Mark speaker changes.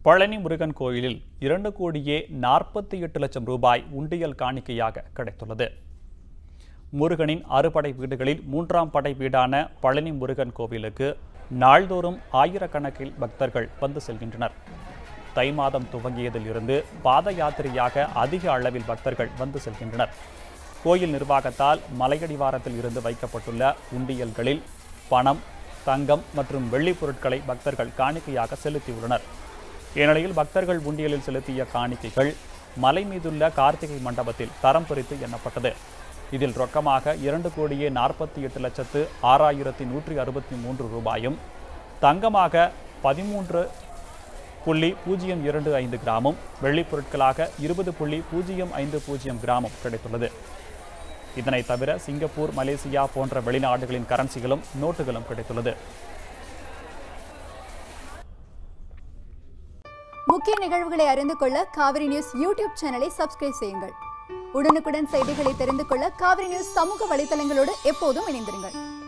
Speaker 1: பழனி முருகன் கோயிலில் 2,48,00,000 ரூபாய் உண்டியல் காணிக்கையாக கிடைத்துள்ளது. முருகனின் அறுபடை வீடுகளில் 3ஆம் படை வீடான பழனி முருகன் கோவிலுக்கு நாள்தோறும் ஆயிரக்கணக்கில் பக்தர்கள் வந்து செல்கின்றனர். தை மாதம் துவங்கியதில் இருந்து பாத யாத்திரையாக அதிக அளவில் பக்தர்கள் வந்து செல்கின்றனர். கோயில் நிர்வாகத்தால் மலையடிவாரத்தில் இருந்து வைக்கப்பட்டுள்ள உண்டியல்களில் பணம், தங்கம் மற்றும் வெள்ளி பொருட்களை பக்தர்கள் காணிக்கையாக செலுத்தியுள்ளனர். இந்நிலையில் பக்தர்கள் உண்டியலில் செலுத்திய காணிக்கைகள் மலை மீதுள்ள கார்த்திகை மண்டபத்தில் தரம் பிரித்து எண்ணப்பட்டது. இதில் ரொக்கமாக 2,48,06,163 ரூபாயும், தங்கமாக 13.025 கிராமும், வெள்ளி பொருட்களாக 20.050 கிராமும் கிடைத்துள்ளது. இதனை தவிர சிங்கப்பூர், மலேசியா போன்ற வெளிநாடுகளின் கரன்சிகளும் நோட்டுகளும் கிடைத்துள்ளது.
Speaker 2: முக்கிய நிகழ்வுகளை அறிந்து கொள்ள காவிரி நியூஸ் யூடியூப் சேனலை சப்ஸ்கிரைப் செய்யுங்கள். உடனுக்குடன் செய்திகளை தெரிந்து கொள்ள காவிரி நியூஸ் சமூக வலைதளங்களோடு எப்போதும் இணைந்திருங்கள்.